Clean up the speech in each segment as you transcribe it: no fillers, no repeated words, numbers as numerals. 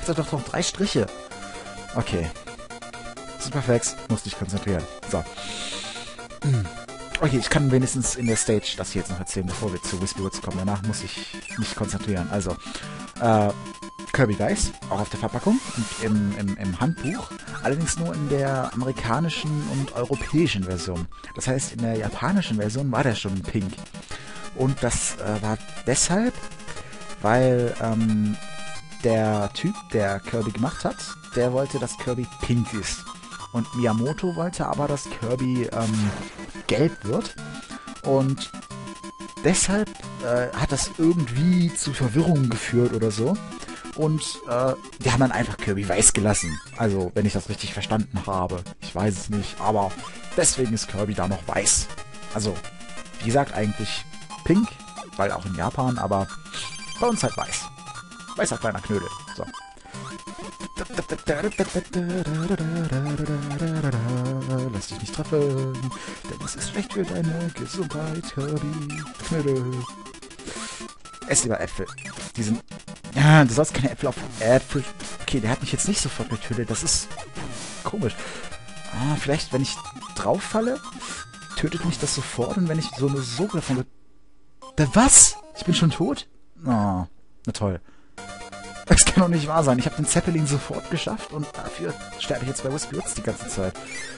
hatte doch noch 3 Striche. Okay. Superflex, musste ich konzentrieren. So. Okay, ich kann wenigstens in der Stage das hier jetzt noch erzählen, bevor wir zu Wispy Woods kommen. Danach muss ich mich konzentrieren. Also, Kirby Geist, auch auf der Verpackung und im Handbuch, allerdings nur in der amerikanischen und europäischen Version. Das heißt, in der japanischen Version war der schon pink. Und das war deshalb, weil der Typ, der Kirby gemacht hat, der wollte, dass Kirby pink ist. Und Miyamoto wollte aber, dass Kirby gelb wird. Und deshalb hat das irgendwie zu Verwirrungen geführt oder so. Und die haben dann einfach Kirby weiß gelassen. Also, wenn ich das richtig verstanden habe. Ich weiß es nicht, aber deswegen ist Kirby da noch weiß. Also, wie gesagt, eigentlich pink, weil auch in Japan, aber bei uns halt weiß. Weißer kleiner Knödel. So. Lass dich nicht treffen, denn es ist schlecht für deine Gesundheit, Kirby. Knödel. Ess lieber Äpfel. Die sind... Ja, du sollst keine Äpfel auf Äpfel... Okay, der hat mich jetzt nicht sofort getötet. Das ist komisch. Ah, vielleicht, wenn ich drauf falle, tötet mich das sofort. Und wenn ich so eine Sog davon... Was? Ich bin schon tot? Oh, na toll. Das kann doch nicht wahr sein. Ich habe den Zeppelin sofort geschafft und dafür sterbe ich jetzt bei Wispy Woods die ganze Zeit.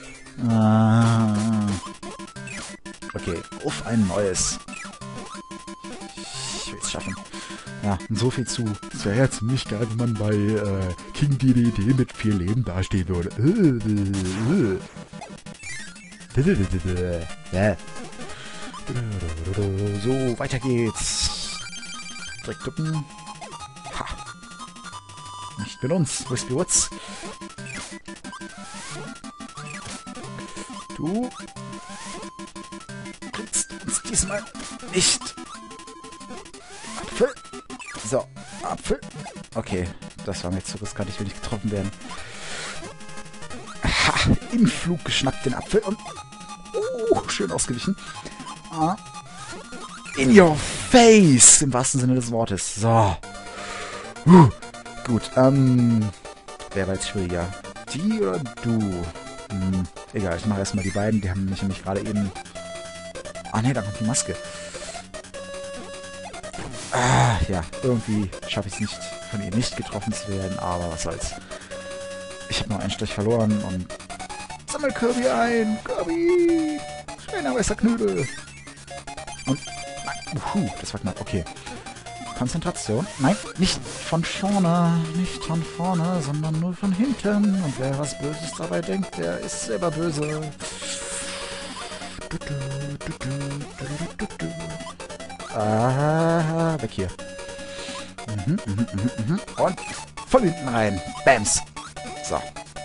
Okay, auf ein neues. Ich will es schaffen. Ja, und so viel zu. Es wäre ja ziemlich geil, wenn man bei King Dedede mit 4 Leben dastehen würde. So, weiter geht's. Direkt ducken. Ha. Nicht mit uns, Wispy Woods. Du kriegst uns diesmal nicht. Apfel. So, Apfel. Okay, das war mir zu riskant, ich will nicht getroffen werden. Ha, im Flug geschnappt den Apfel und... schön ausgewichen. In your face, im wahrsten Sinne des Wortes. So. Gut, wer war jetzt schwieriger? Die oder du? Egal, ich mache erstmal die beiden. Die haben mich nämlich gerade eben... Ah, ne, da kommt die Maske. Ja, irgendwie schaffe ich es nicht, von ihr nicht getroffen zu werden, aber was soll's. Ich habe noch einen Strich verloren und... Sammel Kirby ein! Kirby! Schöner weißer Knödel! Und... Nein, das war knapp, okay. Konzentration. Nein, nicht von vorne. Nicht von vorne, sondern nur von hinten. Und wer was Böses dabei denkt, der ist selber böse. Weg hier. Und von hinten rein. Bams. So.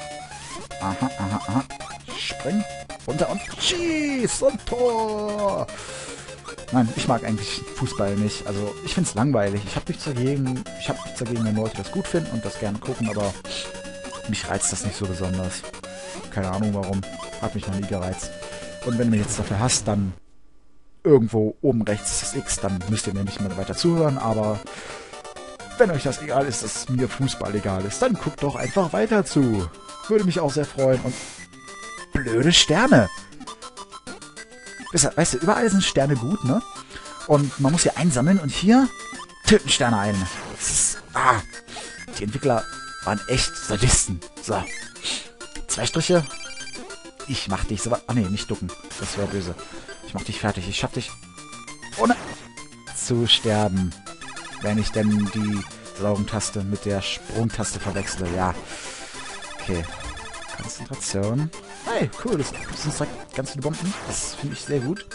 Aha. Spring. Runter und schieß und Tor. Nein, ich mag eigentlich Fußball nicht. Also, ich find's langweilig. Ich hab nichts dagegen, wenn Leute das gut finden und das gerne gucken, aber mich reizt das nicht so besonders. Keine Ahnung warum. Hat mich noch nie gereizt. Und wenn du mich jetzt dafür hasst, dann irgendwo oben rechts ist das X, dann müsst ihr mir nicht mehr weiter zuhören, aber wenn euch das egal ist, dass mir Fußball egal ist, dann guckt doch einfach weiter zu. Würde mich auch sehr freuen. Und blöde Sterne. Weißt du, überall sind Sterne gut, ne? Und man muss hier einsammeln und hier töten Sterne ein. Das ist, die Entwickler waren echt Sadisten. So. 2 Striche. Ich mach dich so... Ah, ne, nicht ducken. Das wäre böse. Ich mach dich fertig. Ich schaff dich ohne zu sterben. Wenn ich denn die Saugentaste mit der Sprungtaste verwechsle. Ja. Okay. Konzentration. Hey, cool, das sind direkt ganz viele Bomben. Das finde ich sehr gut.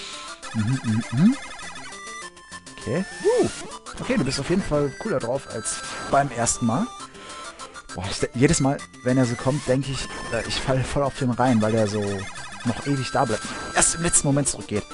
Okay. Okay, du bist auf jeden Fall cooler drauf als beim ersten Mal. Boah, jedes Mal, wenn er so kommt, denke ich, ich falle voll auf den rein, weil der so noch ewig da bleibt. Erst im letzten Moment zurückgeht.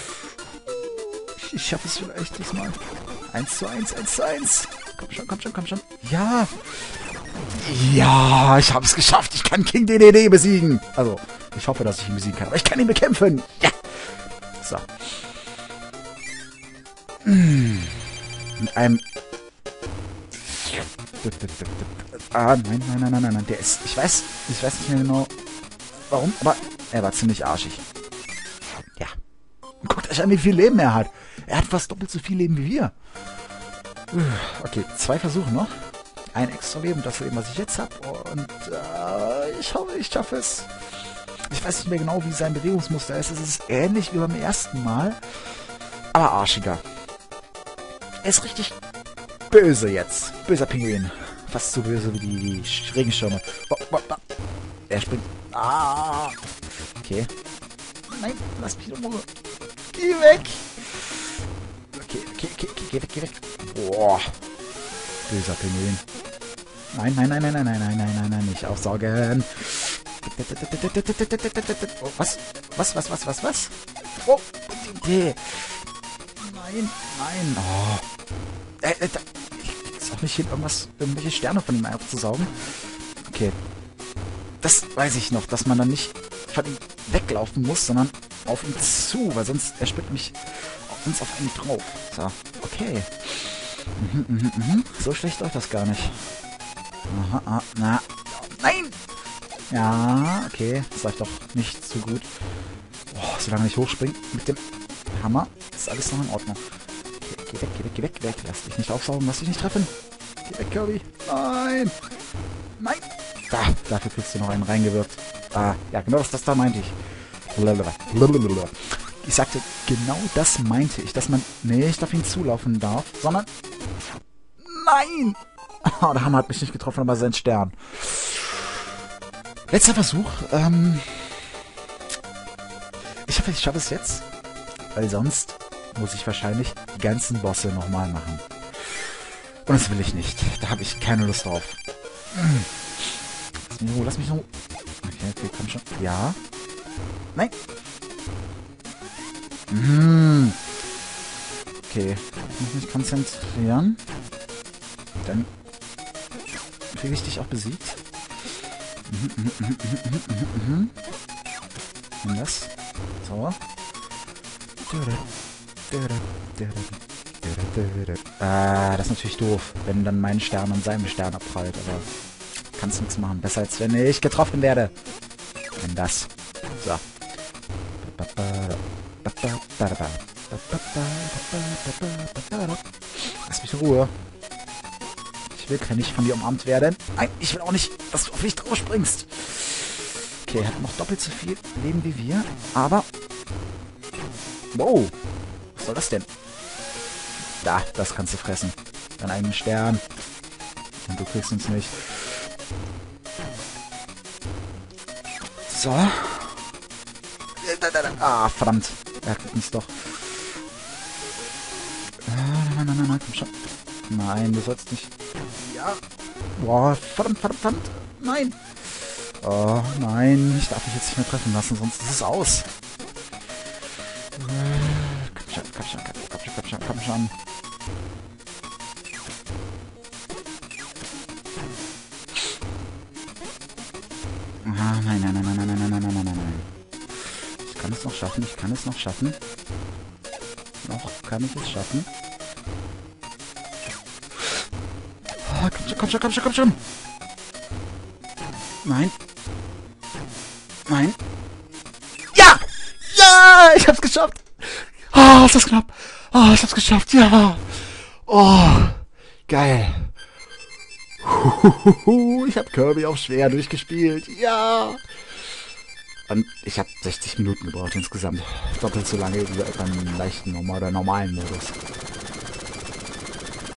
Ich schaffe es vielleicht diesmal. 1:1. Komm schon. Ja. Ja, ich habe es geschafft. Ich kann King Dedede besiegen. Also, ich hoffe, dass ich ihn besiegen kann. Aber ich kann ihn bekämpfen. Ja. So. Mit einem Ah, nein. Der ist... Ich weiß nicht mehr genau, warum, aber er war ziemlich arschig. Ja. Guckt euch an, wie viel Leben er hat. Er hat fast doppelt so viel Leben wie wir. Okay, 2 Versuche noch. Ein extra Leben, das Leben, was ich jetzt habe. Und ich hoffe, ich schaffe es. Ich weiß nicht mehr genau, wie sein Bewegungsmuster ist. Es ist ähnlich wie beim ersten Mal, aber arschiger. Er ist richtig böse jetzt. Böser Pinguin. Fast so böse wie die Regenschirme. Er springt. Ah. Okay. Nein, lass mich in Ruhe. Geh weg. Okay, geh weg. Boah. Böser Pinguin. Nein, nicht aufsaugen. Oh, was? Oh, Idee. Nein. Oh. Ich krieg's auch nicht hin, irgendwelche Sterne von ihm aufzusaugen. Okay. Das weiß ich noch, dass man dann nicht von ihm weglaufen muss, sondern auf ihn zu, weil sonst er springt mich uns auf einen drauf. So, okay. So schlecht läuft das gar nicht. Aha, nein! Ja, okay. Das läuft doch nicht so gut. Oh, solange ich hochspringe mit dem Hammer, ist alles noch in Ordnung. Geh weg. Lass dich nicht aufsaugen, lass dich nicht treffen. Geh weg, Kirby. Nein! Dafür kriegst du noch einen reingewirkt. Ah, ja, genau das da meinte ich. Ich sagte, genau das meinte ich, dass man nicht auf ihn zulaufen darf, sondern... Nein! Oh, der Hammer hat mich nicht getroffen, aber sein Stern. Letzter Versuch. Ich hoffe, ich schaffe es jetzt. Weil sonst muss ich wahrscheinlich die ganzen Bosse nochmal machen. Und das will ich nicht. Da habe ich keine Lust drauf. Lass mich noch... Okay, komm schon. Ja. Nein. Okay. Ich muss mich konzentrieren. Dann kriege ich dich auch besiegt. Und das. So. Das ist natürlich doof, wenn dann mein Stern an seinem Stern abprallt, aber kannst nichts machen. Besser als wenn ich getroffen werde. Wenn das. So. Lass mich in Ruhe. Ich will nicht von dir umarmt werden. Nein, ich will auch nicht, dass du auf mich drauf springst. Okay, er hat noch doppelt so viel Leben wie wir, aber... Wow. Was soll das denn? Da, das kannst du fressen. Deinen eigenen Stern. Und du kriegst uns nicht. So. Ah, verdammt. Er kriegt uns doch. Nein, komm schon. Nein, du sollst nicht. Ja. Boah, verdammt. Nein. Oh, nein. Ich darf mich jetzt nicht mehr treffen lassen, sonst ist es aus. Komm schon. Ah, nein. Ich kann es noch schaffen. Noch kann ich es schaffen. Oh, komm schon. Nein. Ja! Ja! Ich hab's geschafft! Oh, ist das knapp! Oh, ich hab's geschafft! Ja! Oh, geil! Ich hab Kirby auf schwer durchgespielt! Ja! Und ich habe 60 Minuten gebraucht insgesamt. Doppelt so lange wie beim leichten oder normalen Modus.